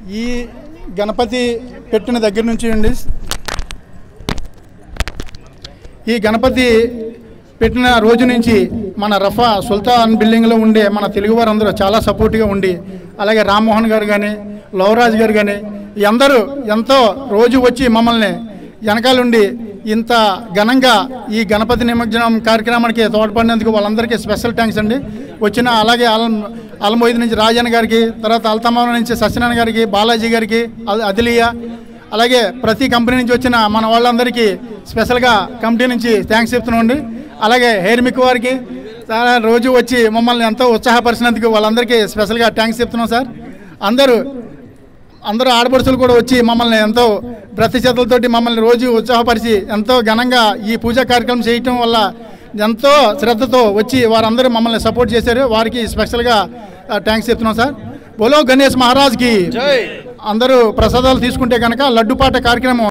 ఈ గణపతి పెట్టిన దగ్గర నుంచి అండి, ఈ గణపతి పెట్టిన రోజు నుంచి మన రఫా సుల్తాన్ బిల్డింగ్లో ఉండే మన తెలుగు వారందరూ చాలా సపోర్ట్గా ఉండి, అలాగే రామ్మోహన్ గారు కానీ లవరాజ్ గారు కానీ అందరూ ఎంతో రోజు వచ్చి మమ్మల్ని వెనకాలండి ఇంత ఘనంగా ఈ గణపతి నిమజ్జనం కార్యక్రమానికి తోడ్పడినందుకు వాళ్ళందరికీ స్పెషల్ థ్యాంక్స్ అండి. వచ్చిన అలాగే అల్మోయిద్ నుంచి రాజన్ గారికి, తర్వాత అల్తమాన నుంచి సత్యనారాయణ గారికి, బాలాజీ గారికి, అదిలియా, అలాగే ప్రతి కంపెనీ నుంచి వచ్చిన మన వాళ్ళందరికీ స్పెషల్గా కమిటీ నుంచి థ్యాంక్స్ చెప్తున్నామండి. అలాగే హెయిర్మిక్ వారికి చాలా రోజు వచ్చి మమ్మల్ని ఎంతో ఉత్సాహపరిచినందుకు వాళ్ళందరికీ స్పెషల్గా థ్యాంక్స్ చెప్తున్నాం సార్. అందరూ ఆడపడుచులు కూడా వచ్చి మమ్మల్ని ఎంతో ప్రతి చేతులతోటి మమ్మల్ని రోజు ఉత్సాహపరిచి ఎంతో ఘనంగా ఈ పూజా కార్యక్రమం చేయటం వల్ల ఎంతో శ్రద్ధతో వచ్చి వారందరూ మమ్మల్ని సపోర్ట్ చేశారు. వారికి స్పెషల్గా థ్యాంక్స్ చెప్తున్నాం సార్. బోలో గణేష్ మహారాజ్కి అందరూ ప్రసాదాలు తీసుకుంటే కనుక లడ్డుపాట కార్యక్రమం